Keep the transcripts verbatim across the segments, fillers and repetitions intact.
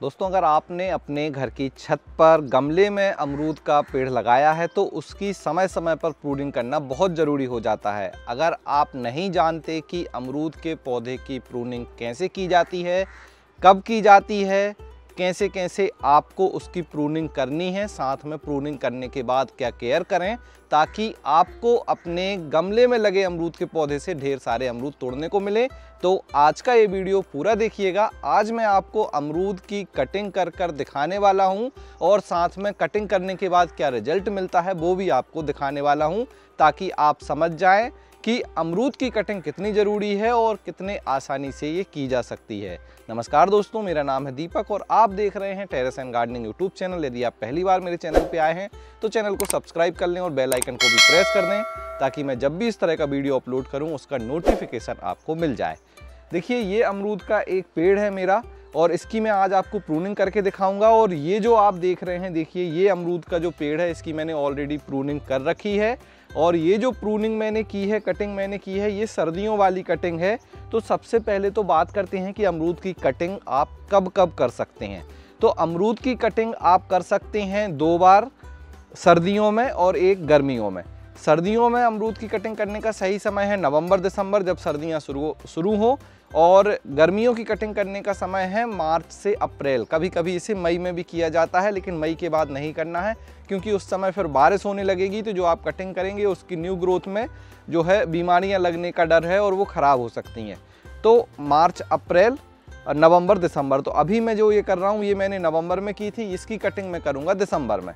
दोस्तों, अगर आपने अपने घर की छत पर गमले में अमरूद का पेड़ लगाया है तो उसकी समय समय पर प्रूनिंग करना बहुत ज़रूरी हो जाता है। अगर आप नहीं जानते कि अमरूद के पौधे की प्रूनिंग कैसे की जाती है, कब की जाती है, कैसे कैसे आपको उसकी प्रूनिंग करनी है, साथ में प्रूनिंग करने के बाद क्या केयर करें ताकि आपको अपने गमले में लगे अमरूद के पौधे से ढेर सारे अमरूद तोड़ने को मिले, तो आज का ये वीडियो पूरा देखिएगा। आज मैं आपको अमरूद की कटिंग कर कर दिखाने वाला हूँ और साथ में कटिंग करने के बाद क्या रिजल्ट मिलता है वो भी आपको दिखाने वाला हूँ, ताकि आप समझ जाएं कि अमरूद की कटिंग कितनी ज़रूरी है और कितने आसानी से ये की जा सकती है। नमस्कार दोस्तों, मेरा नाम है दीपक और आप देख रहे हैं terrace and gardening YouTube channel. यदि आप पहली बार मेरे चैनल पे आए हैं तो चैनल को सब्सक्राइब कर लें और बेल आइकन को भी प्रेस कर दें ताकि मैं जब भी इस तरह का वीडियो अपलोड करूं उसका नोटिफिकेशन आपको मिल जाए। देखिए, ये अमरूद का एक पेड़ है मेरा और इसकी मैं आज आपको प्रूनिंग करके दिखाऊंगा। और ये जो आप देख रहे हैं, देखिए ये अमरूद का जो पेड़ है इसकी मैंने ऑलरेडी प्रूनिंग कर रखी है। और ये जो प्रूनिंग मैंने की है, कटिंग मैंने की है, ये सर्दियों वाली कटिंग है। तो सबसे पहले तो बात करते हैं कि अमरूद की कटिंग आप कब कब कर सकते हैं। तो अमरूद की कटिंग आप कर सकते हैं दो बार, सर्दियों में और एक गर्मियों में। सर्दियों में अमरूद की कटिंग करने का सही समय है नवंबर दिसंबर, जब सर्दियां शुरू शुरू हो, और गर्मियों की कटिंग करने का समय है मार्च से अप्रैल। कभी कभी इसे मई में भी किया जाता है, लेकिन मई के बाद नहीं करना है क्योंकि उस समय फिर बारिश होने लगेगी, तो जो आप कटिंग करेंगे उसकी न्यू ग्रोथ में जो है बीमारियां लगने का डर है और वो ख़राब हो सकती हैं। तो मार्च अप्रैल नवंबर दिसंबर, तो अभी मैं जो ये कर रहा हूँ ये मैंने नवंबर में की थी, इसकी कटिंग मैं करूँगा दिसंबर में।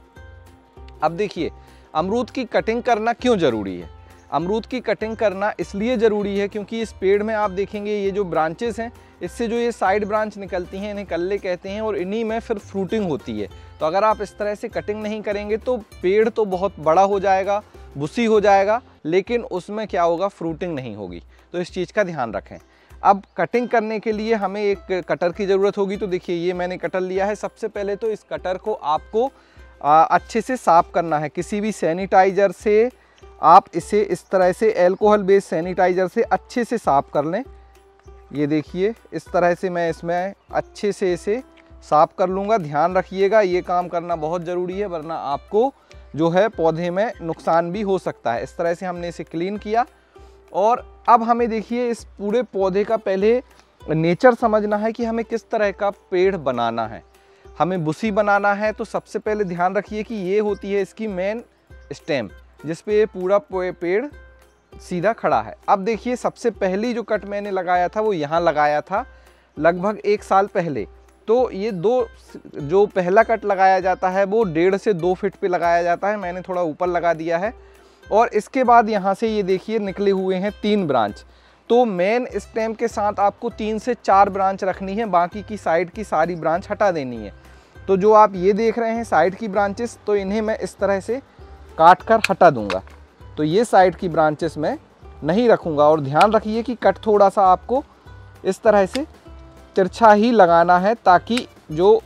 अब देखिए, अमरूद की कटिंग करना क्यों ज़रूरी है। अमरूद की कटिंग करना इसलिए ज़रूरी है क्योंकि इस पेड़ में आप देखेंगे ये जो ब्रांचेस हैं, इससे जो ये साइड ब्रांच निकलती हैं इन्हें कल्ले कहते हैं और इन्हीं में फिर फ्रूटिंग होती है। तो अगर आप इस तरह से कटिंग नहीं करेंगे तो पेड़ तो बहुत बड़ा हो जाएगा, बुसी हो जाएगा, लेकिन उसमें क्या होगा, फ्रूटिंग नहीं होगी। तो इस चीज़ का ध्यान रखें। अब कटिंग करने के लिए हमें एक कटर की ज़रूरत होगी। तो देखिए, ये मैंने कटर लिया है। सबसे पहले तो इस कटर को आपको आ, अच्छे से साफ़ करना है। किसी भी सैनिटाइज़र से आप इसे इस तरह से अल्कोहल बेस्ड सैनिटाइज़र से अच्छे से साफ़ कर लें। ये देखिए, इस तरह से मैं इसमें अच्छे से इसे साफ़ कर लूँगा। ध्यान रखिएगा, ये काम करना बहुत ज़रूरी है, वरना आपको जो है पौधे में नुकसान भी हो सकता है। इस तरह से हमने इसे क्लीन किया और अब हमें देखिए इस पूरे पौधे का पहले नेचर समझना है कि हमें किस तरह का पेड़ बनाना है। हमें बुसी बनाना है तो सबसे पहले ध्यान रखिए कि ये होती है इसकी मेन स्टेम, जिस पे ये पूरा पेड़ सीधा खड़ा है। अब देखिए, सबसे पहली जो कट मैंने लगाया था वो यहाँ लगाया था लगभग एक साल पहले। तो ये दो जो पहला कट लगाया जाता है वो डेढ़ से दो फीट पे लगाया जाता है, मैंने थोड़ा ऊपर लगा दिया है। और इसके बाद यहाँ से ये देखिए निकले हुए हैं तीन ब्रांच। तो मेन स्टेम के साथ आपको तीन से चार ब्रांच रखनी है, बाकी की साइड की सारी ब्रांच हटा देनी है। तो जो आप ये देख रहे हैं साइड की ब्रांचेस, तो इन्हें मैं इस तरह से काट कर हटा दूंगा। तो ये साइड की ब्रांचेस मैं नहीं रखूंगा। और ध्यान रखिए कि कट थोड़ा सा आपको इस तरह से तिरछा ही लगाना है ताकि जो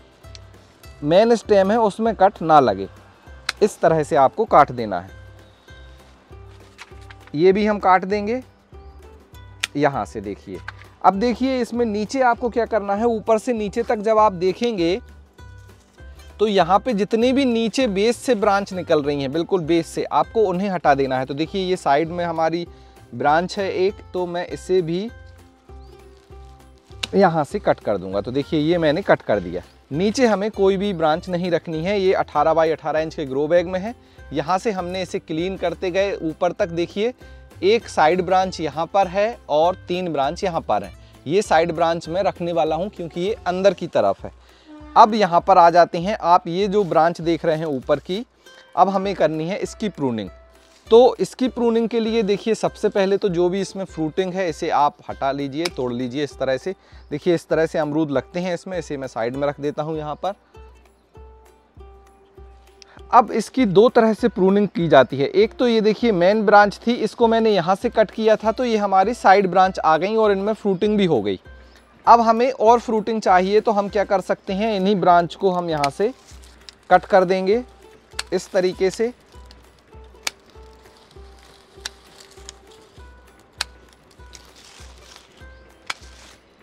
मेन स्टेम है उसमें कट ना लगे। इस तरह से आपको काट देना है। ये भी हम काट देंगे यहाँ से। देखिए, अब देखिए इसमें नीचे आपको क्या करना है, ऊपर से नीचे तक जब आप देखेंगे तो यहाँ पे जितनी भी नीचे बेस से ब्रांच निकल रही हैं, बिल्कुल बेस से, आपको उन्हें हटा देना है। तो देखिए, ये साइड में हमारी ब्रांच है एक, तो मैं इसे भी यहाँ से कट कर दूंगा। तो देखिए, ये मैंने कट कर दिया। नीचे हमें कोई भी ब्रांच नहीं रखनी है। ये अठारह बाई अठारह इंच के ग्रो बैग में है। यहाँ से हमने इसे क्लीन करते गए ऊपर तक। देखिए, एक साइड ब्रांच यहाँ पर है और तीन ब्रांच यहाँ पर है। ये साइड ब्रांच में रखने वाला हूँ क्योंकि ये अंदर की तरफ है। अब यहाँ पर आ जाते हैं आप, ये जो ब्रांच देख रहे हैं ऊपर की, अब हमें करनी है इसकी प्रूनिंग। तो इसकी प्रूनिंग के लिए देखिए, सबसे पहले तो जो भी इसमें फ्रूटिंग है इसे आप हटा लीजिए, तोड़ लीजिए इस तरह से। देखिए, इस तरह से अमरूद लगते हैं इसमें। इसे मैं साइड में रख देता हूँ यहाँ पर। अब इसकी दो तरह से प्रूनिंग की जाती है। एक तो ये देखिए मेन ब्रांच थी, इसको मैंने यहाँ से कट किया था, तो ये हमारी साइड ब्रांच आ गई और इनमें फ्रूटिंग भी हो गई। अब हमें और फ्रूटिंग चाहिए तो हम क्या कर सकते हैं, इन्हीं ब्रांच को हम यहाँ से कट कर देंगे इस तरीके से।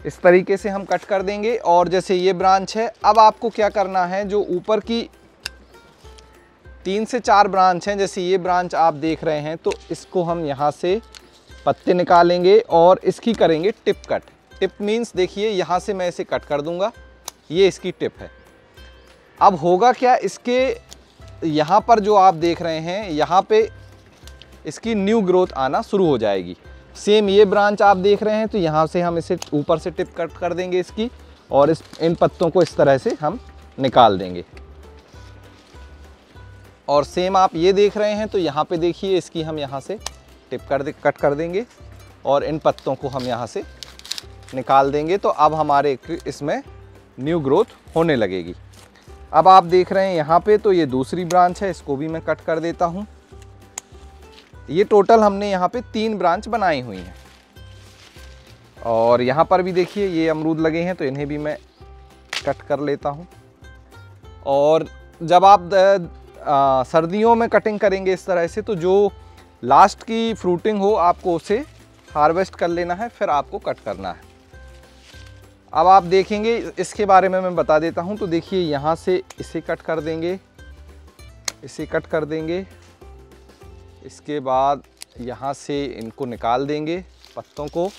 इस तरीके से हम कट कर देंगे। और जैसे ये ब्रांच है, अब आपको क्या करना है, जो ऊपर की तीन से चार ब्रांच हैं, जैसे ये ब्रांच आप देख रहे हैं, तो इसको हम यहाँ से पत्ते निकालेंगे और इसकी करेंगे टिप कट। टिप मीन्स देखिए यहाँ से मैं इसे कट कर दूंगा, ये इसकी टिप है। अब होगा क्या, इसके यहाँ पर जो आप देख रहे हैं, यहाँ पे इसकी न्यू ग्रोथ आना शुरू हो जाएगी। सेम ये ब्रांच आप देख रहे हैं, तो यहाँ से हम इसे ऊपर से टिप कट कर देंगे इसकी, और इस इन पत्तों को इस तरह से हम निकाल देंगे। और सेम आप ये देख रहे हैं, तो यहाँ पे देखिए इसकी हम यहाँ से टिप कर दे कट कर देंगे और इन पत्तों को हम यहाँ से निकाल देंगे। तो अब हमारे इसमें न्यू ग्रोथ होने लगेगी। अब आप देख रहे हैं यहाँ पे, तो ये दूसरी ब्रांच है, इसको भी मैं कट कर देता हूँ। ये टोटल हमने यहाँ पे तीन ब्रांच बनाई हुई हैं। और यहाँ पर भी देखिए ये अमरूद लगे हैं, तो इन्हें भी मैं कट कर लेता हूँ। और जब आप आ, सर्दियों में कटिंग करेंगे इस तरह से, तो जो लास्ट की फ्रूटिंग हो आपको उसे हार्वेस्ट कर लेना है, फिर आपको कट करना है। अब आप देखेंगे, इसके बारे में मैं बता देता हूं। तो देखिए यहाँ से इसे कट कर देंगे, इसे कट कर देंगे, इसके बाद यहाँ से इनको निकाल देंगे पत्तों को,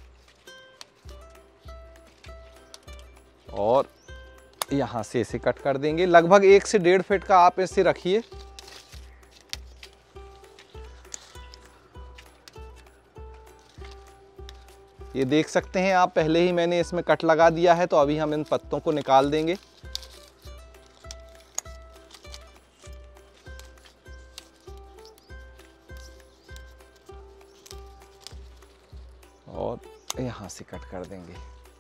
और यहाँ से इसे कट कर देंगे। लगभग एक से डेढ़ फीट का आप इसे रखिए। ये देख सकते हैं आप, पहले ही मैंने इसमें कट लगा दिया है। तो अभी हम इन पत्तों को निकाल देंगे। और यहाँ से कट कर देंगे।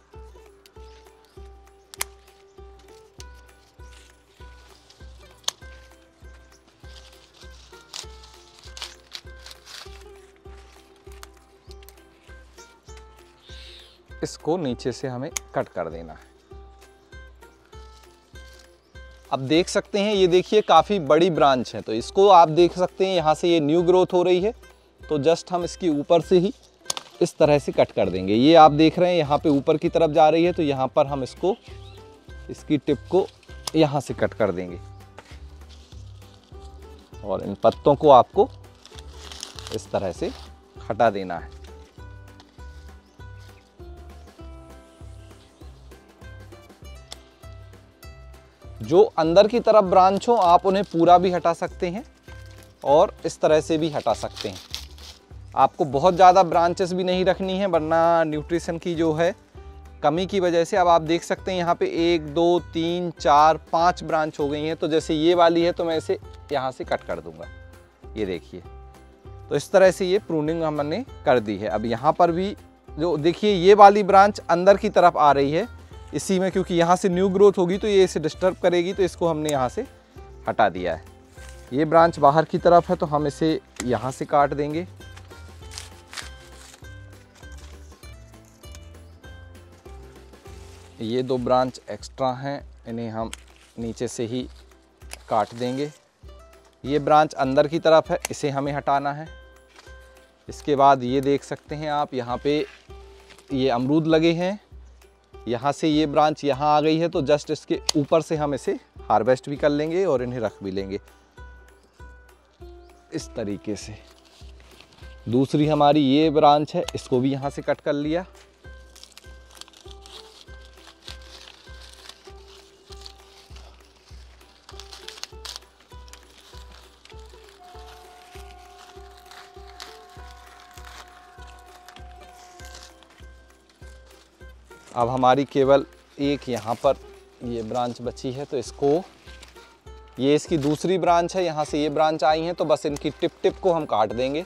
इसको नीचे से हमें कट कर देना है। अब देख सकते हैं, ये देखिए काफ़ी बड़ी ब्रांच है, तो इसको आप देख सकते हैं यहाँ से ये न्यू ग्रोथ हो रही है। तो जस्ट हम इसकी ऊपर से ही इस तरह से कट कर देंगे। ये आप देख रहे हैं यहाँ पे ऊपर की तरफ जा रही है, तो यहाँ पर हम इसको, इसकी टिप को यहाँ से कट कर देंगे। और इन पत्तों को आपको इस तरह से हटा देना है। जो अंदर की तरफ ब्रांच हो आप उन्हें पूरा भी हटा सकते हैं और इस तरह से भी हटा सकते हैं। आपको बहुत ज़्यादा ब्रांचेस भी नहीं रखनी है, वरना न्यूट्रिशन की जो है कमी की वजह से। अब आप देख सकते हैं यहाँ पे एक दो तीन चार पाँच ब्रांच हो गई हैं। तो जैसे ये वाली है, तो मैं इसे यहाँ से कट कर दूंगा। ये देखिए, तो इस तरह से ये प्रूनिंग हमने कर दी है। अब यहाँ पर भी जो देखिए ये वाली ब्रांच अंदर की तरफ आ रही है इसी में, क्योंकि यहाँ से न्यू ग्रोथ होगी तो ये इसे डिस्टर्ब करेगी, तो इसको हमने यहाँ से हटा दिया है। ये ब्रांच बाहर की तरफ है, तो हम इसे यहाँ से काट देंगे। ये दो ब्रांच एक्स्ट्रा हैं, इन्हें हम नीचे से ही काट देंगे। ये ब्रांच अंदर की तरफ है, इसे हमें हटाना है। इसके बाद ये देख सकते हैं आप, यहाँ पे ये अमरूद लगे हैं, यहाँ से ये ब्रांच यहाँ आ गई है, तो जस्ट इसके ऊपर से हम इसे हार्वेस्ट भी कर लेंगे और इन्हें रख भी लेंगे इस तरीके से। दूसरी हमारी ये ब्रांच है, इसको भी यहाँ से कट कर लिया। अब हमारी केवल एक यहाँ पर ये ब्रांच बची है, तो इसको, ये इसकी दूसरी ब्रांच है, यहाँ से ये ब्रांच आई है, तो बस इनकी टिप टिप को हम काट देंगे।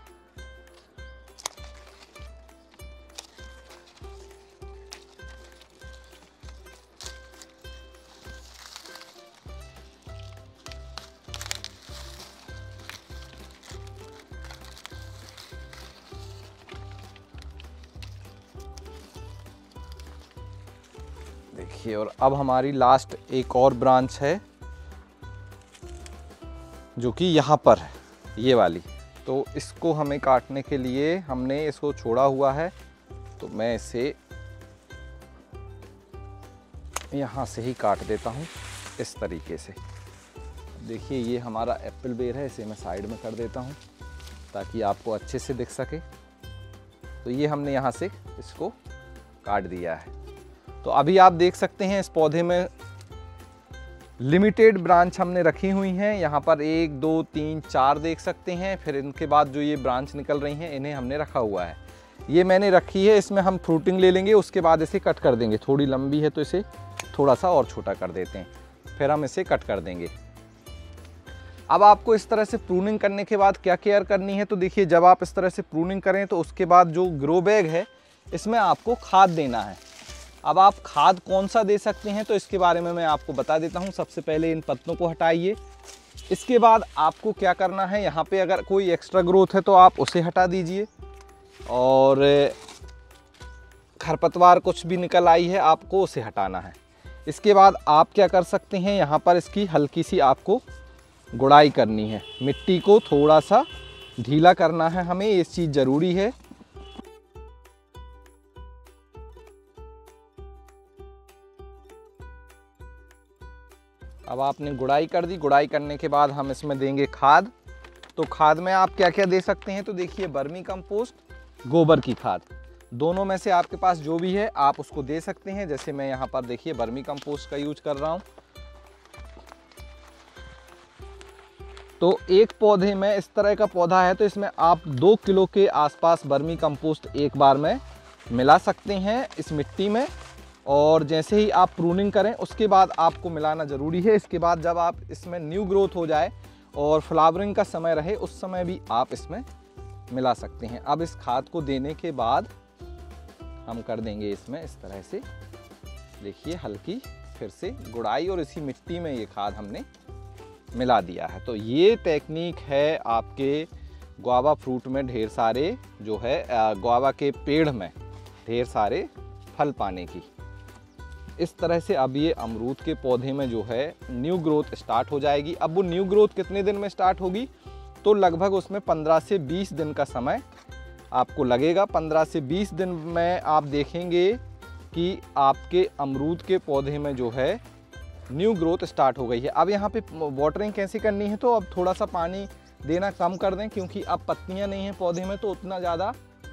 देखिए, और अब हमारी लास्ट एक और ब्रांच है जो कि यहाँ पर है, ये वाली। तो इसको हमें काटने के लिए हमने इसको छोड़ा हुआ है, तो मैं इसे यहाँ से ही काट देता हूँ इस तरीके से। देखिए ये हमारा एप्पल बेर है, इसे मैं साइड में कर देता हूँ ताकि आपको अच्छे से दिख सके। तो ये हमने यहाँ से इसको काट दिया है। तो अभी आप देख सकते हैं इस पौधे में लिमिटेड ब्रांच हमने रखी हुई हैं। यहाँ पर एक दो तीन चार देख सकते हैं। फिर इनके बाद जो ये ब्रांच निकल रही हैं इन्हें हमने रखा हुआ है। ये मैंने रखी है, इसमें हम फ्रूटिंग ले लेंगे, उसके बाद इसे कट कर देंगे। थोड़ी लंबी है तो इसे थोड़ा सा और छोटा कर देते हैं, फिर हम इसे कट कर देंगे। अब आपको इस तरह से प्रूनिंग करने के बाद क्या केयर करनी है, तो देखिए जब आप इस तरह से प्रूनिंग करें तो उसके बाद जो ग्रो बैग है इसमें आपको खाद देना है। अब आप खाद कौन सा दे सकते हैं तो इसके बारे में मैं आपको बता देता हूं। सबसे पहले इन पत्तों को हटाइए। इसके बाद आपको क्या करना है, यहाँ पे अगर कोई एक्स्ट्रा ग्रोथ है तो आप उसे हटा दीजिए, और खरपतवार कुछ भी निकल आई है आपको उसे हटाना है। इसके बाद आप क्या कर सकते हैं, यहाँ पर इसकी हल्की सी आपको गुड़ाई करनी है। मिट्टी को थोड़ा सा ढीला करना है हमें, ये चीज़ ज़रूरी है। अब आपने गुड़ाई कर दी। गुड़ाई करने के बाद हम इसमें देंगे खाद। तो खाद में आप क्या क्या दे सकते हैं, तो देखिए वर्मी कंपोस्ट, गोबर की खाद, दोनों में से आपके पास जो भी है आप उसको दे सकते हैं। जैसे मैं यहाँ पर देखिए वर्मी कंपोस्ट का यूज कर रहा हूँ। तो एक पौधे में इस तरह का पौधा है तो इसमें आप दो किलो के आसपास वर्मी कंपोस्ट एक बार में मिला सकते हैं इस मिट्टी में। और जैसे ही आप प्रूनिंग करें उसके बाद आपको मिलाना ज़रूरी है। इसके बाद जब आप इसमें न्यू ग्रोथ हो जाए और फ्लावरिंग का समय रहे उस समय भी आप इसमें मिला सकते हैं। अब इस खाद को देने के बाद हम कर देंगे इसमें इस तरह से, देखिए हल्की फिर से गुड़ाई, और इसी मिट्टी में ये खाद हमने मिला दिया है। तो ये टेक्निक है आपके गुआवा फ्रूट में ढेर सारे जो है गुआवा के पेड़ में ढेर सारे फल पाने की। इस तरह से अब ये अमरूद के पौधे में जो है न्यू ग्रोथ स्टार्ट हो जाएगी। अब वो न्यू ग्रोथ कितने दिन में स्टार्ट होगी, तो लगभग उसमें पंद्रह से बीस दिन का समय आपको लगेगा। पंद्रह से बीस दिन में आप देखेंगे कि आपके अमरूद के पौधे में जो है न्यू ग्रोथ स्टार्ट हो गई है। अब यहाँ पे वाटरिंग कैसे करनी है, तो अब थोड़ा सा पानी देना कम कर दें, क्योंकि अब पत्तियाँ नहीं हैं पौधे में तो उतना ज़्यादा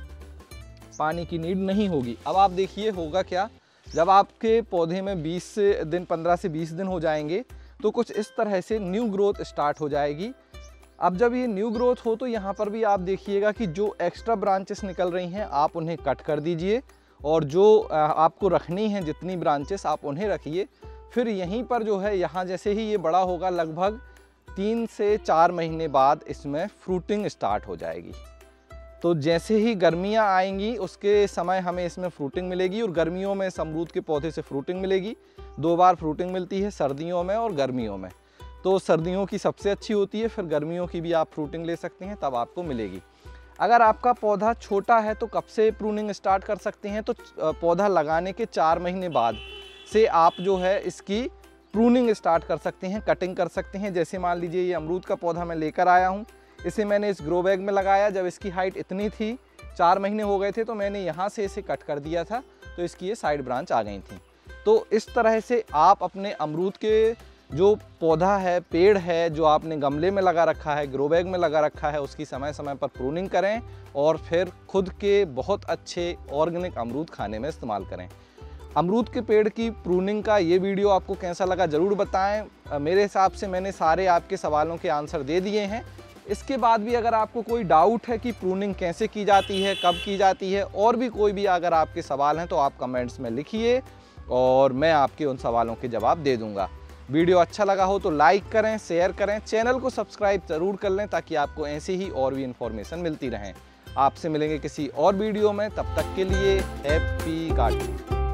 पानी की नीड नहीं होगी। अब आप देखिए होगा क्या, जब आपके पौधे में बीस दिन पंद्रह से बीस दिन हो जाएंगे तो कुछ इस तरह से न्यू ग्रोथ स्टार्ट हो जाएगी। अब जब ये न्यू ग्रोथ हो तो यहाँ पर भी आप देखिएगा कि जो एक्स्ट्रा ब्रांचेस निकल रही हैं आप उन्हें कट कर दीजिए, और जो आपको रखनी है जितनी ब्रांचेस आप उन्हें रखिए। फिर यहीं पर जो है, यहाँ जैसे ही ये बड़ा होगा लगभग तीन से चार महीने बाद इसमें फ्रूटिंग स्टार्ट हो जाएगी। तो जैसे ही गर्मियाँ आएंगी उसके समय हमें इसमें फ्रूटिंग मिलेगी, और गर्मियों में इस अमरूद के पौधे से फ्रूटिंग मिलेगी। दो बार फ्रूटिंग मिलती है, सर्दियों में और गर्मियों में। तो सर्दियों की सबसे अच्छी होती है, फिर गर्मियों की भी आप फ्रूटिंग ले सकते हैं, तब आपको मिलेगी। अगर आपका पौधा छोटा है तो कब से प्रूनिंग स्टार्ट कर सकते हैं, तो पौधा लगाने के चार महीने बाद से आप जो है इसकी प्रूनिंग स्टार्ट कर सकते हैं, कटिंग कर सकते हैं। जैसे मान लीजिए ये अमरूद का पौधा मैं लेकर आया हूँ, इसे मैंने इस ग्रो बैग में लगाया। जब इसकी हाइट इतनी थी, चार महीने हो गए थे, तो मैंने यहाँ से इसे कट कर दिया था, तो इसकी ये साइड ब्रांच आ गई थी। तो इस तरह से आप अपने अमरूद के जो पौधा है, पेड़ है, जो आपने गमले में लगा रखा है, ग्रो बैग में लगा रखा है, उसकी समय समय पर प्रूनिंग करें और फिर खुद के बहुत अच्छे ऑर्गेनिक अमरूद खाने में इस्तेमाल करें। अमरूद के पेड़ की प्रूनिंग का ये वीडियो आपको कैसा लगा ज़रूर बताएं। मेरे हिसाब से मैंने सारे आपके सवालों के आंसर दे दिए हैं। इसके बाद भी अगर आपको कोई डाउट है कि प्रूनिंग कैसे की जाती है, कब की जाती है, और भी कोई भी अगर आपके सवाल हैं तो आप कमेंट्स में लिखिए और मैं आपके उन सवालों के जवाब दे दूंगा। वीडियो अच्छा लगा हो तो लाइक करें, शेयर करें, चैनल को सब्सक्राइब ज़रूर कर लें ताकि आपको ऐसे ही और भी इन्फॉर्मेशन मिलती रहें। आपसे मिलेंगे किसी और वीडियो में, तब तक के लिए हैप्पी गार्डनिंग।